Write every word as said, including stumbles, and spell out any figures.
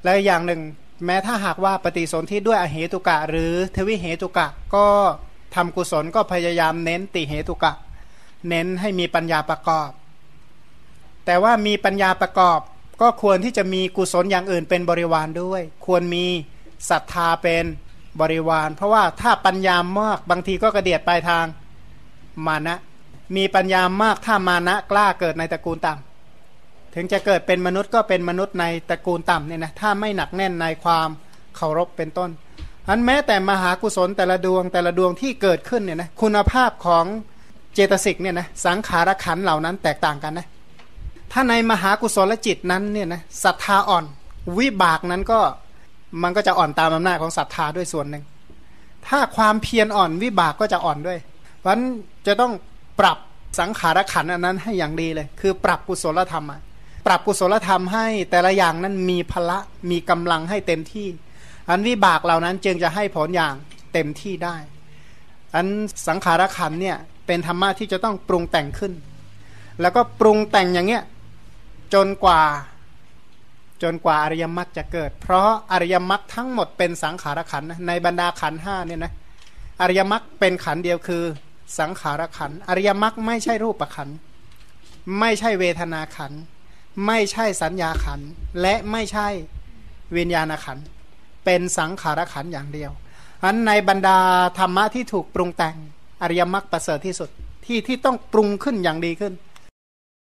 แล้วอย่างหนึ่งแม้ถ้าหากว่าปฏิสนธิด้วยอเหตุกะหรือทวิเหตุกะก็ทำกุศลก็พยายามเน้นติเหตุกะเน้นให้มีปัญญาประกอบแต่ว่ามีปัญญาประกอบก็ควรที่จะมีกุศลอย่างอื่นเป็นบริวารด้วยควรมีศรัทธาเป็นบริวารเพราะว่าถ้าปัญญามากบางทีก็กระเดียดไปทางมานะมีปัญญามากถ้ามานะกล้าเกิดในตระกูลต่ำถึงจะเกิดเป็นมนุษย์ก็เป็นมนุษย์ในตระกูลต่ำเนี่ยนะถ้าไม่หนักแน่นในความเคารพเป็นต้นอันแม้แต่มหากุศลแต่ละดวงแต่ละดวงที่เกิดขึ้นเนี่ยนะคุณภาพของเจตสิกเนี่ยนะสังขารขันธ์เหล่านั้นแตกต่างกันนะถ้าในมหากุศลจิตนั้นเนี่ยนะศรัทธาอ่อนวิบากนั้นก็มันก็จะอ่อนตามอำนาจของศรัทธาด้วยส่วนหนึ่งถ้าความเพียรอ่อนวิบากก็จะอ่อนด้วยเพราะฉะนั้นจะต้องปรับสังขารขันธ์อันนั้นให้อย่างดีเลยคือปรับกุศลธรรมปรับกุศลธรรมให้แต่ละอย่างนั้นมีพละมีกำลังให้เต็มที่อันวิบากเหล่านั้นจึงจะให้ผลอย่างเต็มที่ได้อันสังขารขันธ์เนี่ยเป็นธรรมะที่จะต้องปรุงแต่งขึ้นแล้วก็ปรุงแต่งอย่างเงี้ยจนกว่าจนกว่าอริยมรรคจะเกิดเพราะอริยมรรคทั้งหมดเป็นสังขารขันธ์ในบรรดาขันธ์ห้าเนี่ยนะอริยมรรคเป็นขันธ์เดียวคือสังขารขันธ์อริยมรรคไม่ใช่รูปขันธ์ไม่ใช่เวทนาขันธ์ไม่ใช่สัญญาขันธ์และไม่ใช่วิญญาณขันธ์เป็นสังขารขันธ์อย่างเดียวอันในบรรดาธรรมะที่ถูกปรุงแต่งอริยมรรคประเสริฐที่สุดที่ที่ต้องปรุงขึ้นอย่างดีขึ้น